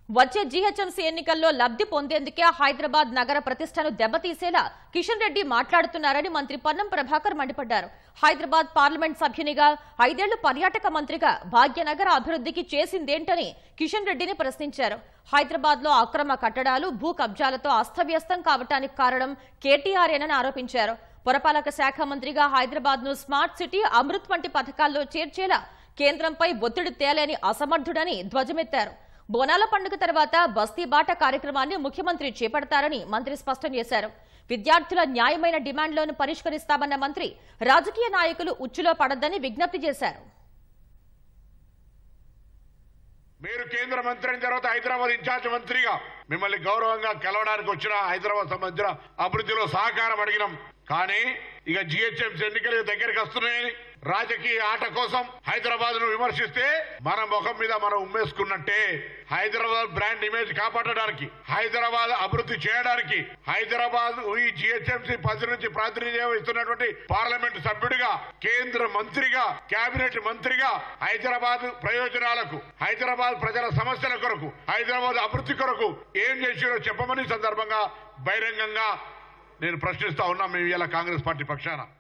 వచ్చే జీహెచ్ఎంసీ ఎన్నికల్లో లబ్ధి పొందేందుకే హైదరాబాద్ నగర ప్రతిష్టను దెబ్బతీసేలా కిషన్ రెడ్డి మాట్లాడుతున్నారని మంత్రి పొన్నం ప్రభాకర్ మండిపడ్డారు. హైదరాబాద్ పార్లమెంట్ సభ్యునిగా 5 ఏళ్లు పర్యాటక మంత్రిగా భాగ్యనగర అభివృద్ధికి చేసిందేంటని కిషన్ రెడ్డిని ప్రశ్నించారు. హైదరాబాద్ లో అక్రమ కట్టడాలు, భూ కబ్జాలతో అస్తవ్యస్తం కావటానికి కారణం కేటీఆర్ఏనని ఆరోపించారు. పురపాలక శాఖ మంత్రిగా హైదరాబాద్ ను స్మార్ట్ సిటీ, అమృత్ వంటి పథకాల్లో చేర్చేలా కేంద్రంపై ఒత్తిడి తేలేని అసమర్థుడని ధ్వజమెత్తారు. బోనాల పండుగ తర్వాత బస్తీ బాట కార్యక్రమాన్ని ముఖ్యమంత్రి చేపడతారని మంత్రి స్పష్టం చేశారు. విద్యార్థుల న్యాయమైన డిమాండ్లను పరిష్కరిస్తామన్న మంత్రి రాజకీయ నాయకులు ఉచ్చులో పడొద్దని విజ్ఞప్తి చేశారు. మీరు కేంద్ర మంత్రి అయిన తర్వాత హైదరాబాద్ ఇన్ఛార్జ్ మంత్రిగా మిమ్మల్ని గౌరవంగా కలవడానికి వచ్చిన హైదరాబాద్ సంబంధించిన అభివృద్ధిలో సహకారం అడిగినాం. కానీ ఇక జిహెచ్ఎంసీ ఎన్నికలు దగ్గరికి వస్తున్నాయని రాజకీయ ఆట కోసం హైదరాబాద్ ను విమర్శిస్తే మన ముఖం మీద మనం ఉమ్మేసుకున్నట్టే. హైదరాబాద్ బ్రాండ్ ఇమేజ్ కాపాడడానికి, హైదరాబాద్ అభివృద్ధి చేయడానికి, హైదరాబాద్ ఈ జిహెచ్ఎంసీ 10 నుంచి ప్రాతినిధ్యం వహిస్తున్నటువంటి పార్లమెంట్ సభ్యుడిగా, కేంద్ర మంత్రిగా, కేబినెట్ మంత్రిగా హైదరాబాద్ ప్రయోజనాలకు, హైదరాబాద్ ప్రజల సమస్యల కొరకు, హైదరాబాద్ అభివృద్ధి కొరకు ఏం చేసిరో చెప్పమని సందర్భంగా బహిరంగంగా నేను ప్రశ్నిస్తా ఉన్నా. మేము ఇలా కాంగ్రెస్ పార్టీ పక్షాన